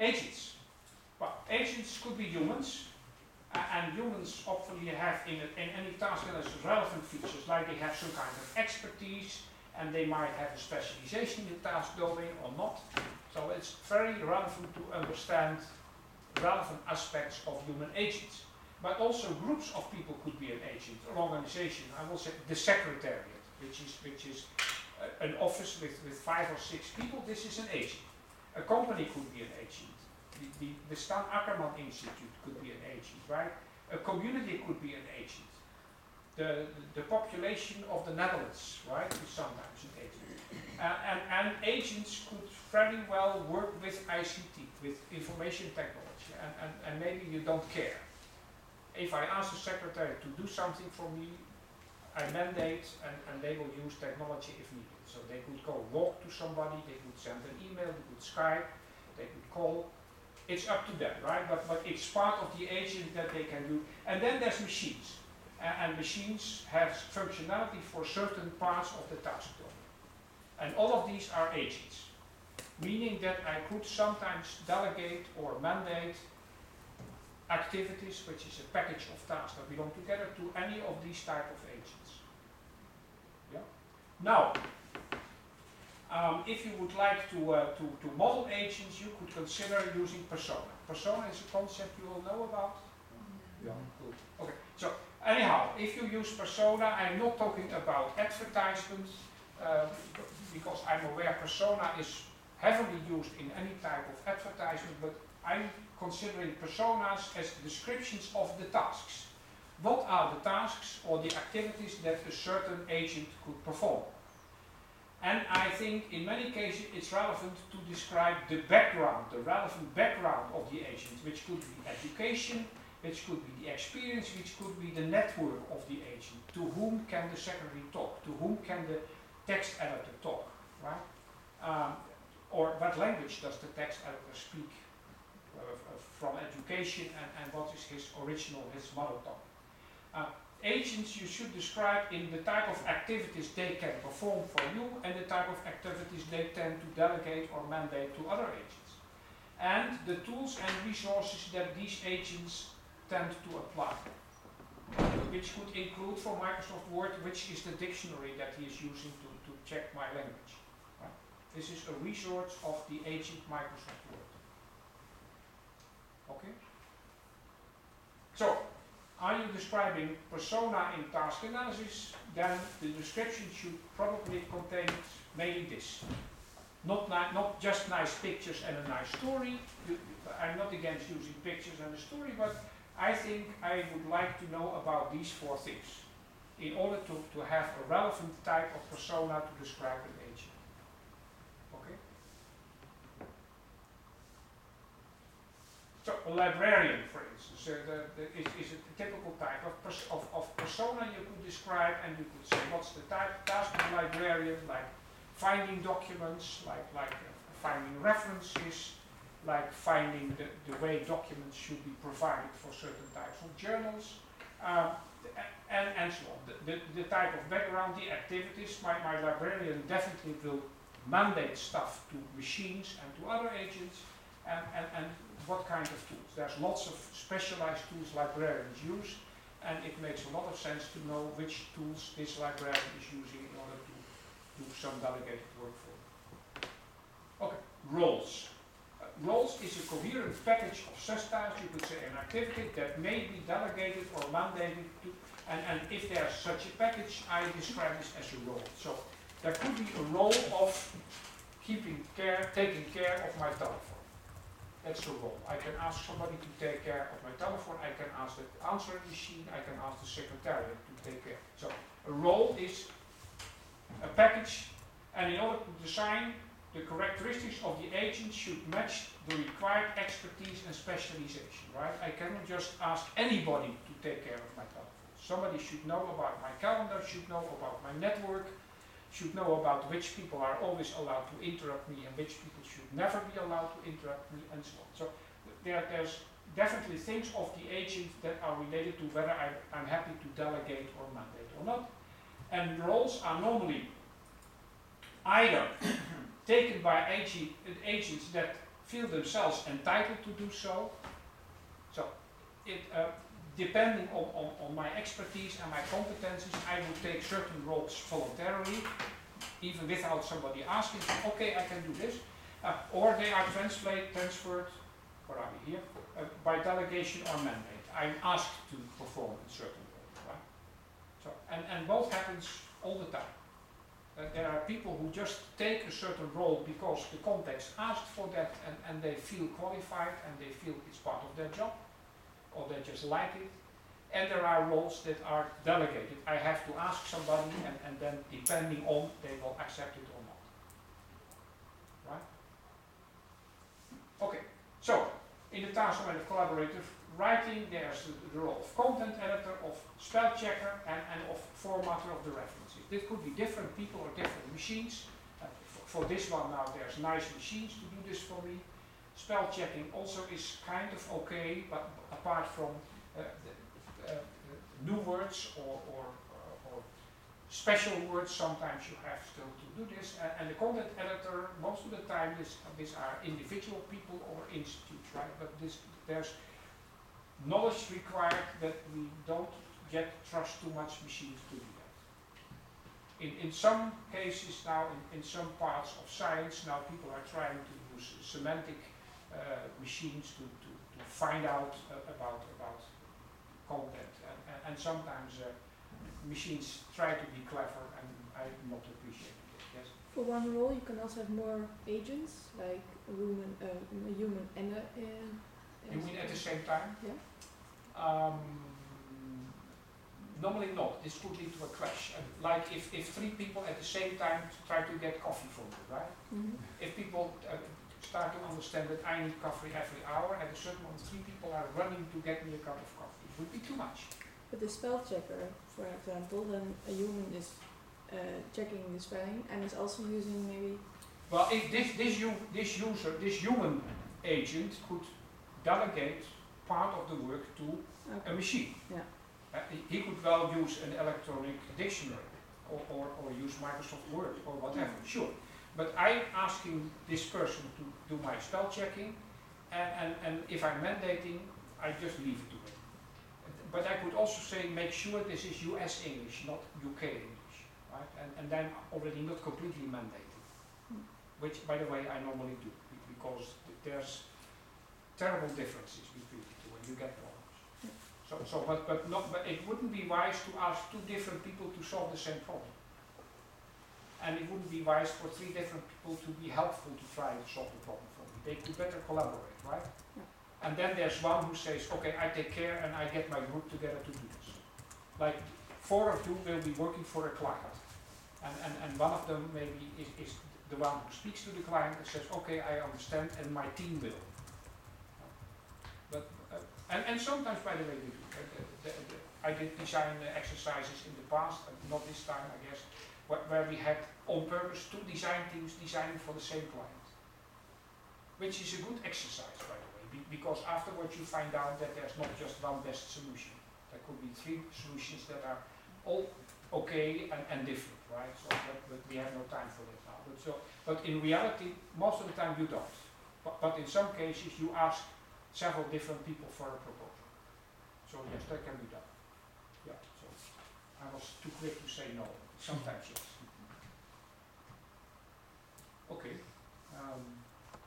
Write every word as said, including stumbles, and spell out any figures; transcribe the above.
Agents. Well, agents could be humans, uh, and humans hopefully have in, a, in any task that has relevant features, like they have some kind of expertise, and they might have a specialization in the task domain or not. So it's very relevant to understand relevant aspects of human agents. But also groups of people could be an agent. An organization, I will say the secretariat, which is, which is a, an office with, with five or six people, this is an agent. A company could be an agent. The, the, the Stan Akkerman Institute could be an agent, right? A community could be an agent. The, the, the population of the Netherlands, right, is sometimes an agent. Uh, and, and agents could very well work with I C T, with information technology, and, and, and maybe you don't care. If I ask the secretary to do something for me, I mandate and, and they will use technology if needed. So they could go walk to somebody, they could send an email, they could Skype, they could call. It's up to them, right? But, but it's part of the agent that they can do. And then there's machines. Uh, and machines have functionality for certain parts of the task domain. And all of these are agents. Meaning that I could sometimes delegate or mandate activities, which is a package of tasks that belong together, to any of these type of agents. Yeah? Now, um, if you would like to, uh, to, to model agents, you could consider using persona. Persona is a concept you all know about? Yeah, good. Okay, so anyhow, if you use persona, I'm not talking about advertisements, uh, because I'm aware persona is heavily used in any type of advertisement, but I'm considering personas as descriptions of the tasks. What are the tasks or the activities that a certain agent could perform? And I think in many cases it's relevant to describe the background, the relevant background of the agent, which could be education, which could be the experience, which could be the network of the agent. To whom can the secretary talk? To whom can the text editor talk, right? Um, or what language does the text editor speak? Uh, from education, and, and what is his original, his mother tongue. Uh, agents you should describe in the type of activities they can perform for you and the type of activities they tend to delegate or mandate to other agents. And the tools and resources that these agents tend to apply. Which could include for Microsoft Word, which is the dictionary that he is using to, to check my language. Right? This is a resource of the agent Microsoft Word. Okay? So, are you describing persona in task analysis? Then the description should probably contain mainly this. Not, not just nice pictures and a nice story. I'm not against using pictures and a story, but I think I would like to know about these four things in order to, to have a relevant type of persona to describe an agent. Okay? So a librarian, for instance, uh, the, the, is, is a typical type of, pers of, of persona you could describe, and you could say what's the type task of a librarian, like finding documents, like, like uh, finding references, like finding the, the way documents should be provided for certain types of journals, um, and, and so on. The, the, the type of background, the activities, my, my librarian definitely will mandate stuff to machines and to other agents, and, and, and what kind of tools. There's lots of specialized tools librarians use, and it makes a lot of sense to know which tools this librarian is using in order to do some delegated work for. Okay, roles. Uh, roles is a coherent package of such tasks, you could say an activity that may be delegated or mandated to, and, and if there's such a package, I describe this as a role. So there could be a role of keeping care, taking care of my telephone. That's a role. I can ask somebody to take care of my telephone, I can ask the answering machine, I can ask the secretariat to take care. So a role is a package, and in order to design the characteristics of the agent should match the required expertise and specialization, right? I cannot just ask anybody to take care of my telephone. Somebody should know about my calendar, should know about my network, should know about which people are always allowed to interrupt me and which people should never be allowed to interrupt me, and so on. So there, there's definitely things of the agent that are related to whether I, I'm happy to delegate or mandate or not. And roles are normally either taken by agent, agents that feel themselves entitled to do so. So, it, uh, depending on, on, on my expertise and my competencies, I would take certain roles voluntarily, even without somebody asking, okay, I can do this. Uh, or they are translate, transferred, where are we here, uh, by delegation or mandate. I'm asked to perform a certain role, right? So, and, and both happens all the time. Uh, there are people who just take a certain role because the context asked for that, and, and they feel qualified and they feel it's part of their job, or they just like it. And there are roles that are delegated. I have to ask somebody, and, and then depending on, they will accept it or not. Right? Okay, so in the task of collaborative writing, there's the, the role of content editor, of spell checker, and, and of formatter of the references. This could be different people or different machines. Uh, for, for this one now, there's nice machines to do this for me. Spell checking also is kind of okay, but apart from uh, the, uh, new words or, or, uh, or special words, sometimes you have still to do this. Uh, and the content editor, most of the time, this, uh, these are individual people or institutes, right? But this, there's knowledge required that we don't yet trust too much machines to do that. In, in some cases now, in, in some parts of science, now people are trying to use semantic uh, machines to, to, to find out uh, about, about content. And, and, and sometimes uh, machines try to be clever, and I'm not appreciating it. Yes? For one role, you can also have more agents, like a human, uh, a human and a. Uh, you mean at the same time? Yeah. Um, normally not. This could lead to a clash. Uh, like if, if three people at the same time try to get coffee from you, right? Mm-hmm. If people uh, start to understand that I need coffee every hour, at a certain moment three people are running to get me a cup of coffee. It would be too much. But the spell checker, for example, then a human is uh, checking the spelling and is also using maybe. Well, if this this you this user this human agent could delegate part of the work to Okay. a machine. Yeah. Uh, he, he could well use an electronic dictionary or, or, or use Microsoft Word or whatever, Mm. sure. But I'm asking this person to do my spell checking, and, and, and if I'm mandating, I just leave it to him. But I could also say, make sure this is U S English, not U K English, right? And, and then already not completely mandated, Mm. which, by the way, I normally do, because there's terrible differences between the two, and you get problems. Yeah. So, so, but, but not, but it wouldn't be wise to ask two different people to solve the same problem. And it wouldn't be wise for three different people to be helpful to try to solve the problem for me. They could better collaborate, right? Yeah. And then there's one who says, okay, I take care and I get my group together to do this. Like, four of you will be working for a client. And, and, and one of them maybe is, is the one who speaks to the client and says, okay, I understand, and my team will. But, uh, and, and sometimes, by the way, we do. Uh, the, the, the, I did design uh, exercises in the past, uh, not this time, I guess, wh where we had on purpose two design teams designing for the same client. Which is a good exercise, by the way, be because afterwards you find out that there's not just one best solution. There could be three solutions that are all okay and, and different, right? So, but, but we have no time for that now. But, so, but in reality, most of the time you don't. But, but in some cases you ask several different people for a proposal. So yes, that can be done. Yeah, so I was too quick to say no. Sometimes yes. Okay. Um,